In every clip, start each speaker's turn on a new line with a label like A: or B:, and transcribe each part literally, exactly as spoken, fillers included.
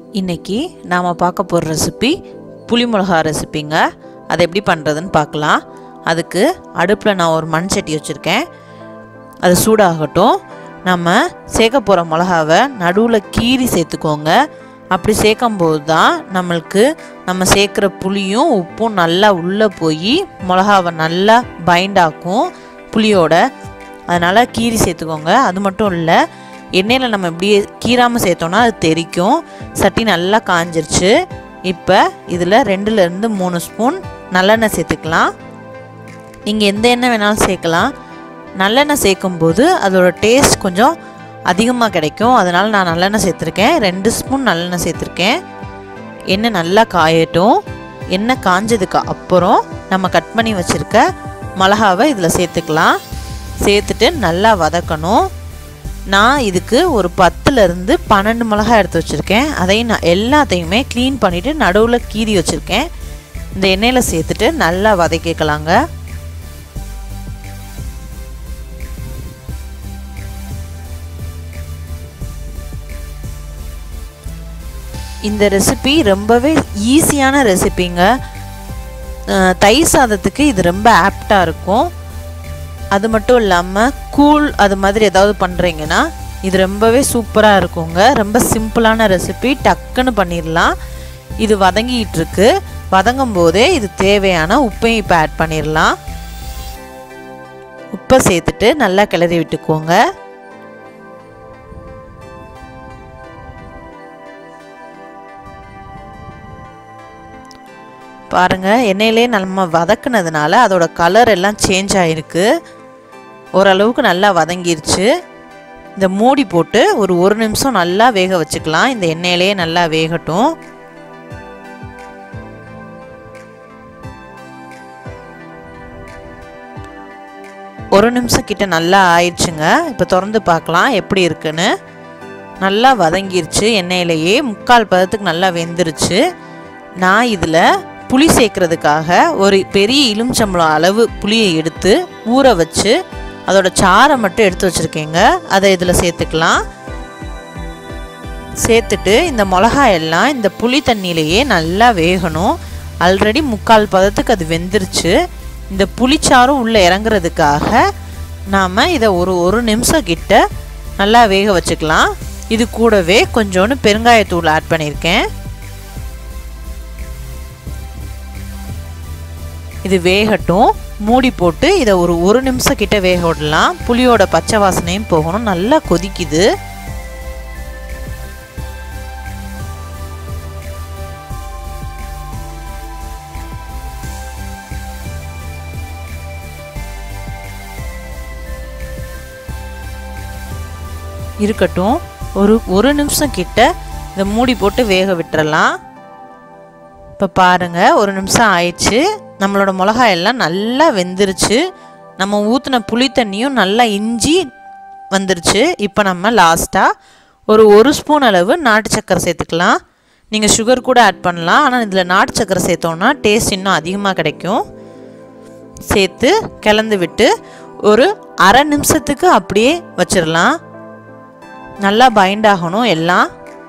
A: இன்னைக்கு நாம் பார்க்க போகிற ரெசிபி புளி மிளகா ரெசிபிங்க. அதை எப்படி பண்ணுறதுன்னு பார்க்கலாம். அதுக்கு அடுப்பில் நான் ஒரு மண் சட்டி வச்சுருக்கேன். அது சூடாகட்டும். நம்ம சேர்க்க போகிற மிளகாவை நடுவில் கீறி சேர்த்துக்கோங்க. அப்படி சேர்க்கும்போது தான் நம்மளுக்கு நம்ம சேர்க்குற புளியும் உப்பும் நல்லா உள்ளே போய் மிளகாவை நல்லா பைண்ட் ஆக்கும் புளியோட. அதனால் கீறி சேர்த்துக்கோங்க. அது மட்டும் இல்லை, எண்ணெயில் நம்ம இப்படியே கீராமல் சேர்த்தோன்னா அது தெறிக்கும். சட்டி நல்லா காஞ்சிருச்சு. இப்போ இதில் ரெண்டுலேருந்து மூணு ஸ்பூன் நல்லெண்ணெய் சேர்த்துக்கலாம். நீங்கள் எந்த எண்ணெய் வேணாலும் சேர்க்கலாம். நல்லெண்ணெய் சேர்க்கும்போது அதோட டேஸ்ட் கொஞ்சம் அதிகமாக கிடைக்கும். அதனால் நான் நல்லெண்ணெய் சேர்த்துருக்கேன். ரெண்டு ஸ்பூன் நல்லெண்ணெய் சேர்த்துருக்கேன். எண்ணெய் நல்லா காயட்டும். எண்ணெய் காஞ்சதுக்கு அப்புறம் நம்ம கட் பண்ணி வச்சுருக்க மிளகாவை இதில் சேர்த்துக்கலாம். சேர்த்துட்டு நல்லா வதக்கணும். நான் இதுக்கு ஒரு பத்துலேருந்து பன்னெண்டு மிளகா எடுத்து வச்சுருக்கேன். அதையும் நான் எல்லாத்தையுமே க்ளீன் பண்ணிவிட்டு நடுவில் கீறி வச்சுருக்கேன். இந்த எண்ணெயில் சேர்த்துட்டு நல்லா வதக்கிக்கலாங்க. இந்த ரெசிபி ரொம்பவே ஈஸியான ரெசிபிங்க. தயிர் சாதத்துக்கு இது ரொம்ப ஆப்டாக இருக்கும். அது மட்டும் இல்லாமல் கூழ் அது மாதிரி ஏதாவது பண்ணுறீங்கன்னா இது ரொம்பவே சூப்பராக இருக்குங்க. ரொம்ப சிம்பிளான ரெசிபி, டக்குன்னு பண்ணிடலாம். இது வதங்கிட்டு இருக்கு. வதங்கும் போதே இது தேவையான உப்பையும் இப்போ ஆட் பண்ணிடலாம். உப்பை சேர்த்துட்டு நல்லா கிளறி விட்டுக்கோங்க. பாருங்கள், எண்ணெயிலே நம்ம வதக்குனதுனால அதோட கலர் எல்லாம் சேஞ்ச் ஆகிருக்கு. ஓரளவுக்கு நல்லா வதங்கிருச்சு. இந்த மூடி போட்டு ஒரு ஒரு நிமிஷம் நல்லா வேக வச்சுக்கலாம். இந்த எண்ணெயிலே நல்லா வேகட்டும். ஒரு நிமிஷம் கிட்ட நல்லா ஆயிடுச்சுங்க. இப்போ திறந்து பார்க்கலாம் எப்படி இருக்குன்னு. நல்லா வதங்கிருச்சு. எண்ணெயிலேயே முக்கால் பதத்துக்கு நல்லா வெந்துருச்சு. நான் இதில் புளி சேர்க்கறதுக்காக ஒரு பெரிய எலுமிச்சம்பழம் அளவு புளியை எடுத்து ஊற வச்சு அதோட சாறை மட்டும் எடுத்து வச்சுருக்கேங்க. அதை இதில் சேர்த்துக்கலாம். சேர்த்துட்டு இந்த மிளகாய் எல்லாம் இந்த புளி தண்ணியிலேயே நல்லா வேகணும். ஆல்ரெடி முக்கால் பதத்துக்கு அது வெந்துருச்சு. இந்த புளிச்சாரும் உள்ளே இறங்குறதுக்காக நாம் இதை ஒரு ஒரு நிமிஷம் கிட்ட நல்லா வேக வச்சுக்கலாம். இது கூடவே கொஞ்சோண்டு பெருங்காயத்தூள் ஆட் பண்ணியிருக்கேன். இது வேகட்டும். மூடி போட்டு இதை ஒரு ஒரு நிமிஷம் கிட்ட வேக விடலாம். புளியோட பச்சை வாசனையும் போகணும். நல்லா கொதிக்குது. இருக்கட்டும். ஒரு ஒரு நிமிஷம் கிட்ட இதை மூடி போட்டு வேக விட்டுறலாம். இப்போ பாருங்கள், ஒரு நிமிஷம் ஆயிடுச்சு. நம்மளோட மிளகாய் எல்லாம் நல்லா வெந்துருச்சு. நம்ம ஊற்றின புளி தண்ணியும் நல்லா இஞ்சி வந்துருச்சு. இப்போ நம்ம லாஸ்ட்டாக ஒரு ஒரு ஸ்பூன் அளவு நாட்டு சக்கரை சேர்த்துக்கலாம். நீங்கள் சுகர் கூட ஆட் பண்ணலாம். ஆனால் இதில் நாட்டு சக்கரை சேர்த்தோன்னா டேஸ்ட் இன்னும் அதிகமாக கிடைக்கும். சேர்த்து கலந்து விட்டு ஒரு அரை நிமிஷத்துக்கு அப்படியே வச்சிடலாம். நல்லா பைண்ட் ஆகணும் எல்லாம்.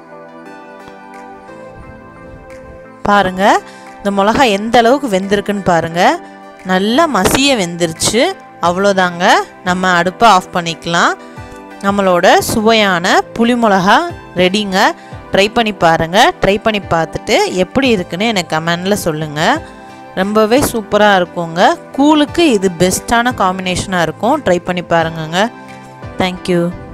A: பாருங்கள், இந்த மிளகா எந்த அளவுக்கு வெந்திருக்குன்னு பாருங்கள். நல்லா மசிய வெந்துருச்சு. அவ்வளோதாங்க. நம்ம அடுப்பை ஆஃப் பண்ணிக்கலாம். நம்மளோட சுவையான புளி மிளகா ரெடிங்க. ட்ரை பண்ணி பாருங்கள். ட்ரை பண்ணி பார்த்துட்டு எப்படி இருக்குன்னு எனக்கு கமெண்டில் சொல்லுங்கள். ரொம்பவே சூப்பராக இருக்குங்க. கூழுக்கு இது பெஸ்ட்டான காம்பினேஷனாக இருக்கும். ட்ரை பண்ணி பாருங்கங்க. தேங்க்யூ.